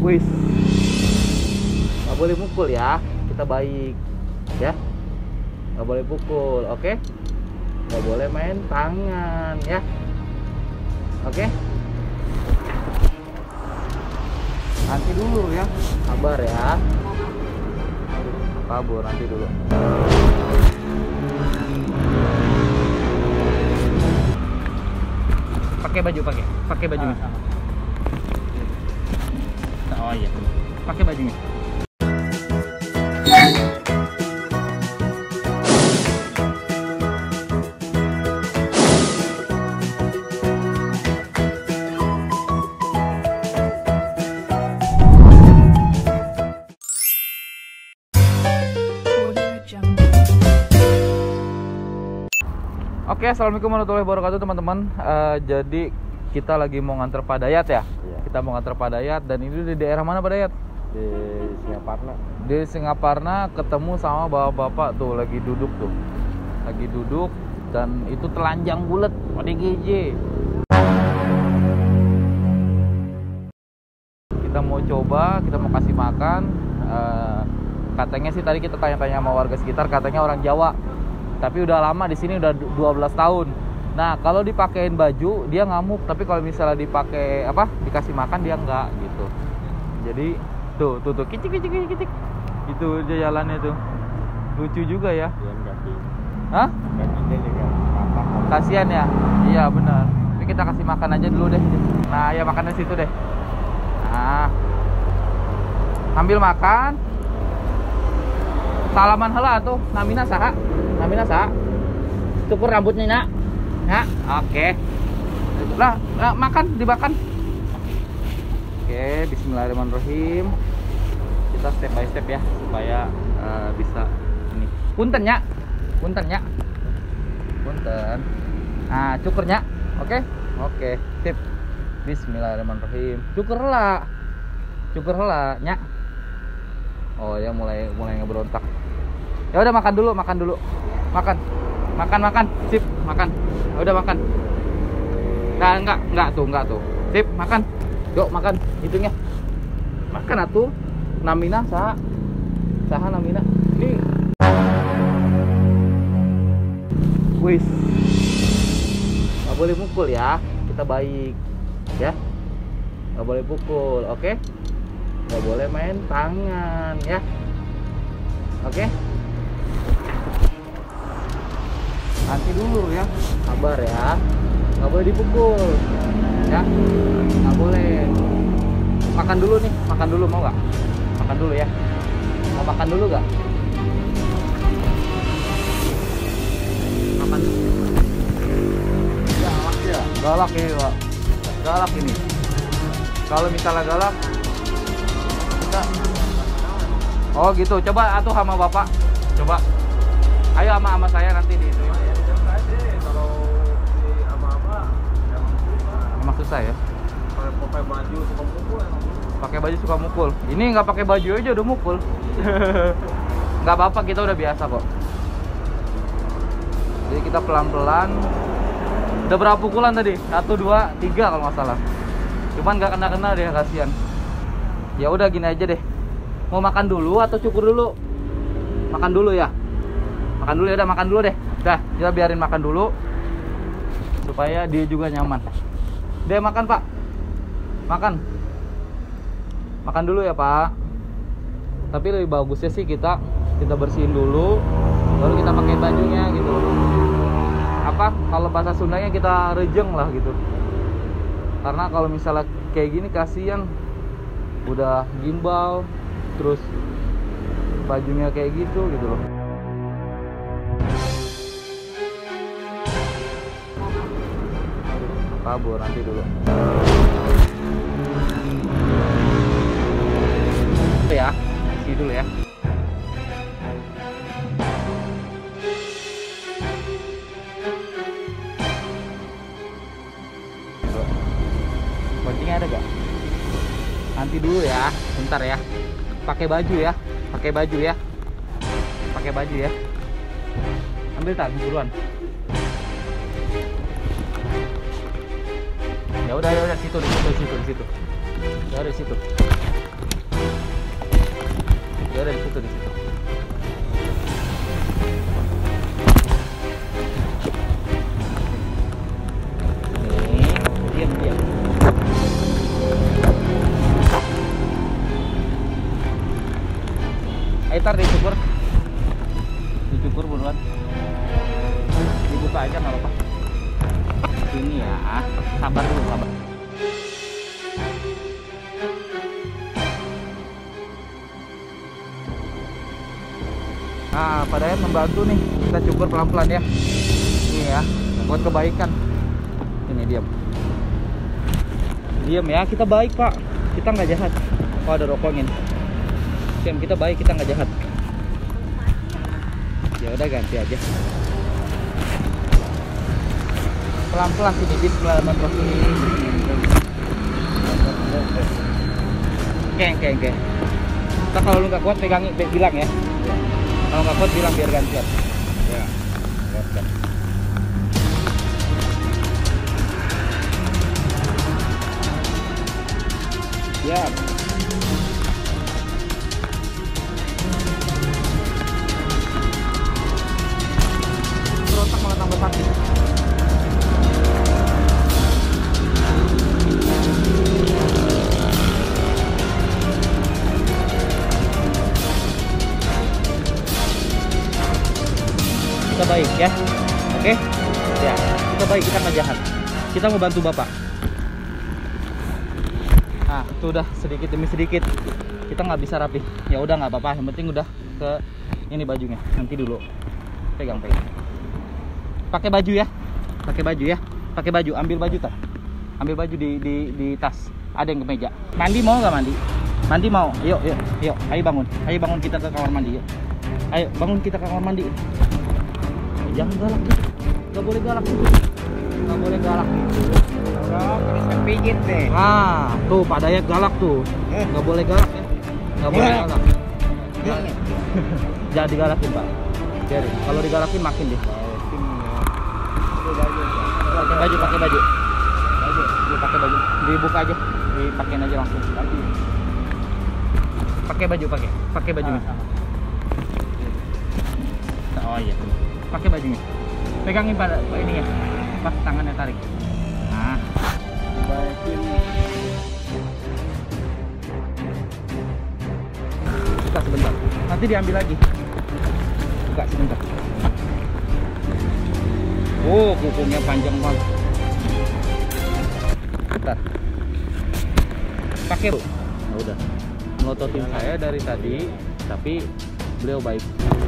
Wis, nggak boleh mukul ya, kita baik ya, nggak boleh pukul, oke? Nggak boleh main tangan ya, oke? Nanti dulu ya, sabar ya, kabur nanti dulu. Pakai baju, pakai bajunya. Oh iya, pakai bajunya. Oke, assalamualaikum warahmatullahi wabarakatuh teman-teman. Jadi kita lagi mau nganter Pak Dayat ya. Iya. Kita mau nganter Pak Dayat dan ini di daerah mana Pak Dayat? Di Singaparna. Di Singaparna, ketemu sama bapak-bapak tuh lagi duduk tuh. Lagi duduk dan itu telanjang bulat ODGJ. Kita mau coba, kita mau kasih makan. Katanya sih tadi kita tanya-tanya sama warga sekitar, katanya orang Jawa. Tapi udah lama di sini, udah 12 tahun. Nah, kalau dipakein baju dia ngamuk, tapi kalau misalnya dipakai dikasih makan dia enggak gitu. Jadi tuh kicik. Itu dia jalannya tuh. Lucu juga ya. Hah? Kasihan ya? Iya benar. Tapi kita kasih makan aja dulu deh. Nah, ya makannya situ deh. Nah. Ambil makan. Salaman heula tuh. Namina saha? Cukur rambutnya nak. Ya, oke. Lah, makan, dimakan. Oke, bismillahirrahmanirrahim. Kita step by step ya supaya bisa ini. Punten. Nah, cukurnya. Oke. Sip. Bismillahirrahmanirrahim. Cukur heula, nya. Oh, ya mulai ngeberontak. Ya udah makan dulu. Makan. Sip, makan. Ya udah makan. Nah, enggak tuh. Sip, makan. Yuk makan hitungnya. Makan atuh. Namina saha namina. Nih. Wis. Enggak boleh mukul ya. Kita baik. Ya. Enggak boleh pukul, oke? Enggak boleh main tangan ya. Oke? Nanti dulu ya, sabar ya, nggak boleh dipukul ya, nggak boleh. Makan dulu nih, mau nggak? Makan dulu ya, mau makan dulu nggak? Makan dulu. Galak ini Pak, galak ini. Kalau misalnya galak kita, oh gitu, coba atuh sama bapak, coba. Ayo sama saya nanti di itu. Emang susah ya? Pakai baju suka mukul. Ini nggak pakai baju aja udah mukul. Nggak apa-apa, kita udah biasa kok. Jadi kita pelan-pelan. Udah berapa pukulan tadi? 1, 2, 3 kalau nggak salah. Cuman nggak kena deh, kasihan. Ya udah gini aja deh. Mau makan dulu atau cukur dulu? Makan dulu ya. Makan dulu ya, udah makan dulu deh. Udah, kita biarin makan dulu supaya dia juga nyaman. Deh makan Pak. Makan dulu ya Pak. Tapi lebih bagusnya sih kita bersihin dulu, baru kita pakai bajunya gitu. Kalau bahasa Sundanya kita rejeng lah gitu. Karena kalau misalnya kayak gini kasihan, udah gimbal, terus bajunya kayak gitu loh. Kabur nanti dulu. Ya, isi dulu ya. Kuncinya ada gak? Nanti dulu ya, bentar ya. Pakai baju ya. Ambil tak buruan. Ya udah situ. Ya udah situ. Ya udah di situ di situ. Nih, diam. Ayo tar dicukur buruan. Dibuka aja nggak apa-apa. Ini ya, sabar dulu, sabar. Nah, Pak Dayat membantu nih, kita cukur pelan-pelan ya. Ini ya, buat kebaikan. Ini diam ya, kita baik Pak, kita nggak jahat. Oh, ada rokoknya nih. Diam, kita baik, kita nggak jahat. Ya udah ganti aja. Pelan-pelan sini, bismillahirrahmanirrahim. Oke. Kita kalau lu nggak kuat pegangin, bilang ya. Kalau nggak kuat bilang biar gantian. Ya, kuatkan. Siap. Berontak malah tambah sakit. Kita baik ya, oke ya, kita baik, kita nggak jahat, kita mau bantu bapak. Nah itu udah sedikit demi sedikit, kita nggak bisa rapi, ya udah nggak apa-apa, yang penting udah ke ini bajunya, nanti dulu pegang pakai baju ya, pakai baju, ambil baju tar, ambil baju di tas, ada yang ke meja. Mandi mau nggak mandi mau, yuk ayo bangun kita ke kamar mandi, yuk ayo bangun kita ke kamar mandi. Jangan galak gitu, nggak boleh galak gitu, nggak boleh galak gitu. Bisa pijit deh. Nah, tuh Pak Dayat galak tuh, nggak boleh galak ya, nggak boleh galak. Jangan digalakin Pak, biarin. Kalau digalakin makin deh. Pakai baju, dibuka aja, dipakein aja langsung. Pakai baju. Oh iya. Pakai bajunya, pegangin pada ini ya, pas tangannya tarik. Nah, buka sebentar, nanti diambil lagi. Buka sebentar. Oh, kukunya panjang banget. Bentar. Pakai bu. Nah, udah. Melototin saya dari tadi, tapi beliau baik.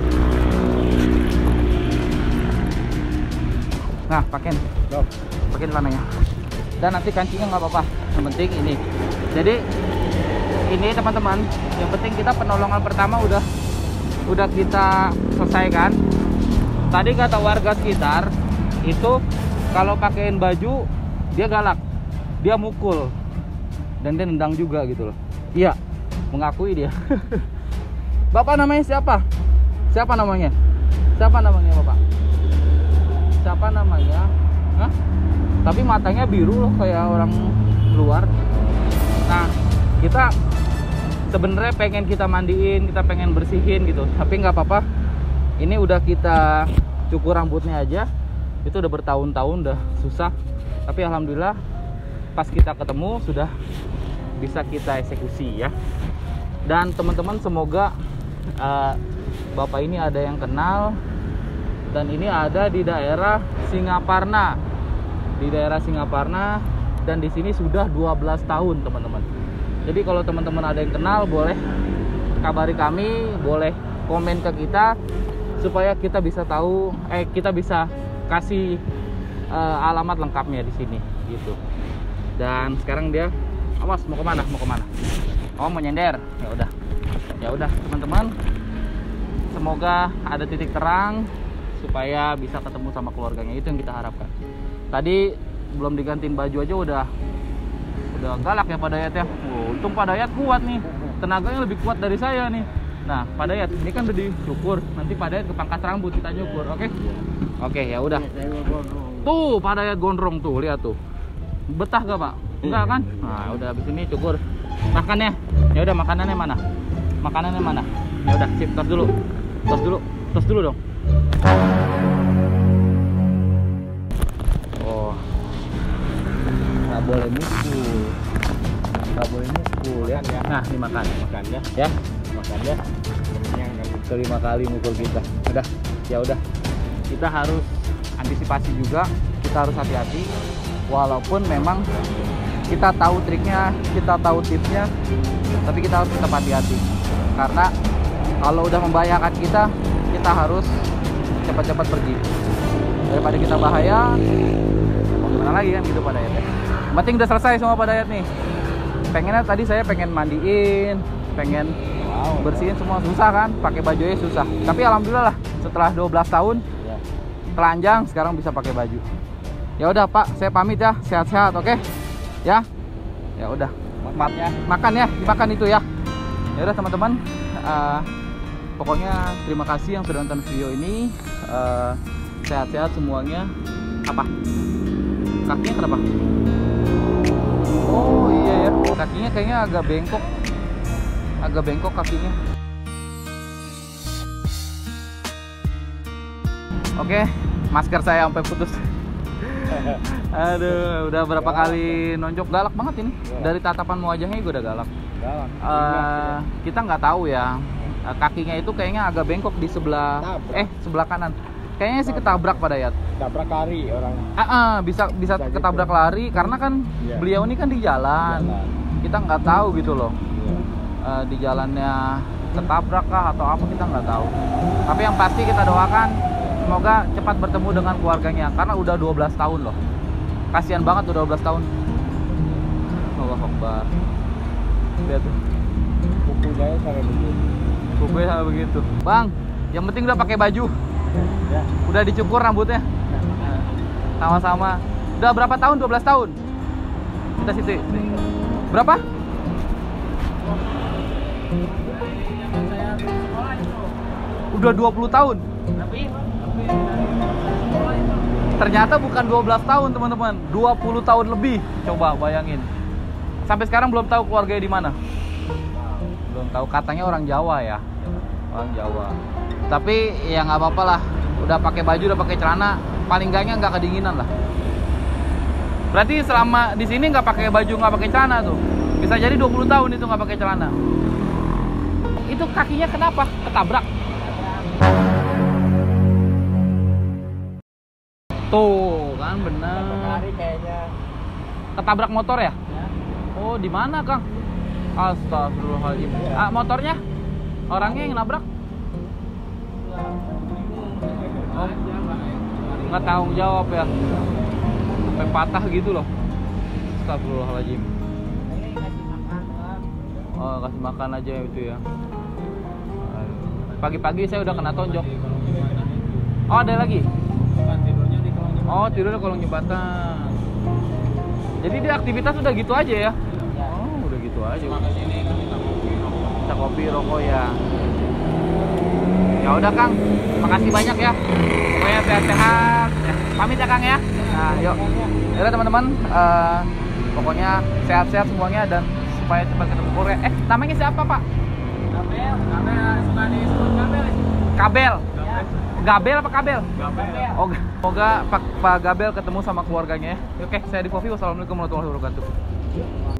Nah, pakein celananya. Dan nanti kancingnya nggak apa-apa. Yang penting ini. Jadi ini teman-teman, yang penting kita penolongan pertama udah kita selesaikan. Tadi kata warga sekitar itu kalau pakein baju dia galak, dia mukul, dan dia nendang juga gitu loh. Iya, mengakui dia. Bapak namanya siapa? Siapa namanya Bapak? Siapa namanya? Hah? Tapi matanya biru loh kayak orang luar. Nah, kita sebenarnya pengen kita mandiin, kita pengen bersihin gitu, tapi nggak apa-apa. Ini udah kita cukur rambutnya aja, itu udah bertahun-tahun, udah susah. Tapi alhamdulillah pas kita ketemu sudah bisa kita eksekusi ya. Dan teman-teman semoga bapak ini ada yang kenal. Dan ini ada di daerah Singaparna. Dan di sini sudah 12 tahun, teman-teman. Jadi kalau teman-teman ada yang kenal, boleh kabari kami, boleh komen ke kita supaya kita bisa tahu, kita bisa kasih alamat lengkapnya di sini gitu. Dan sekarang dia awas mau kemana? Oh, mau nyender. Ya udah teman-teman. Semoga ada titik terang supaya bisa ketemu sama keluarganya, itu yang kita harapkan. Tadi belum digantiin baju aja udah galak ya Pak Dayat ya. Untung Pak Dayat kuat nih, tenaganya lebih kuat dari saya nih. Nah Pak Dayat ini kan udah dicukur, nanti Pak Dayat kepangkas rambut kita nyukur, oke ya udah. Tuh Pak Dayat gondrong tuh, lihat tuh, betah gak Pak? Enggak kan? Nah udah habis ini cukur. Makannya, ya udah makanannya mana? Ya udah, sip, tos dulu. Tos dulu dong. Oh. Nggak boleh mukul. Nggak boleh mukul ya. Nah, dimakan. Makan ya. Ya, Makan ya. Kenyang kan. kelima kali mukul kita. Udah, ya udah. Kita harus antisipasi juga. Kita harus hati-hati. Walaupun memang kita tahu triknya, kita tahu tipsnya, tapi kita harus tetap hati-hati. Karena kalau udah membahayakan kita harus cepat-cepat pergi. Daripada kita bahaya, mau gimana lagi kan gitu Pak Dayat ya. Yang penting udah selesai semua Pak Dayat nih. Pengennya tadi saya pengen mandiin, pengen bersihin semua susah kan, pakai bajunya susah. Tapi alhamdulillah lah, setelah 12 tahun telanjang sekarang bisa pakai baju. Ya udah Pak, saya pamit ya, sehat-sehat, oke? Ya. Ya udah. Makan ya, dimakan itu ya. Ya udah teman-teman, pokoknya terima kasih yang sudah nonton video ini. Sehat-sehat semuanya. Apa? Kakinya kenapa? Oh iya ya, kakinya kayaknya agak bengkok kakinya. Oke, masker saya sampai putus. Aduh, udah berapa kali nonjok, galak banget ini. Dari tatapan wajahnya gue udah galak. Kita nggak tahu ya, kakinya itu kayaknya agak bengkok di sebelah sebelah kanan. Kayaknya sih ketabrak Pak Dayat. Tabrak lari orangnya. Bisa ketabrak lari karena kan beliau ini kan di jalan. Kita nggak tahu gitu loh. Di jalannya ketabrak kah atau apa, kita nggak tahu. Tapi yang pasti kita doakan semoga cepat bertemu dengan keluarganya karena udah 12 tahun loh. Kasihan banget udah 12 tahun. Allahu Akbar. Lihat tuh. Kukunya sampai begitu. Kukunya sampai begitu. Bang, yang penting udah pakai baju. Ya. Udah dicukur rambutnya. Sama-sama. Udah berapa tahun? 12 tahun. Kita situ. Berapa? Udah 20 tahun. Ternyata bukan 12 tahun teman-teman, 20 tahun lebih. Coba bayangin. Sampai sekarang belum tahu keluarganya di mana. Belum tahu, katanya orang Jawa ya. Orang Jawa. Tapi ya nggak apa-apa lah. Udah pakai baju, udah pakai celana, paling enggaknya nggak kedinginan lah. Berarti selama di sini nggak pakai baju, nggak pakai celana tuh. Bisa jadi 20 tahun itu nggak pakai celana. Itu kakinya kenapa? Ketabrak. Tuh kan benar. Lari kayaknya. Ketabrak motor ya? Oh, di mana, Kang? Astagfirullahaladzim. Motornya? Orangnya yang nabrak? Oh, nggak tanggung jawab ya. Sampai patah gitu loh. Astagfirullahaladzim. Oh, kasih makan aja itu ya. Pagi-pagi saya udah kena tonjok. Oh, ada lagi? Oh, tidurnya di kolong jembatan. Jadi dia aktivitas udah gitu aja ya? Oh, udah gitu aja. Kita kopi, rokok ya. Ya udah Kang, makasih banyak ya. Pokoknya sehat-sehat. Ya, pamit ya Kang ya. Nah, yuk. Ya udah teman-teman, pokoknya sehat-sehat semuanya dan supaya cepat ketemu Korea. Namanya siapa Pak? Kabel suka disebut kabel. Kabel. Gabel apa Kabel? Kabel. Oh, semoga Pak Gabel ketemu sama keluarganya ya. Oke, saya di Fofi. Wassalamualaikum warahmatullahi wabarakatuh.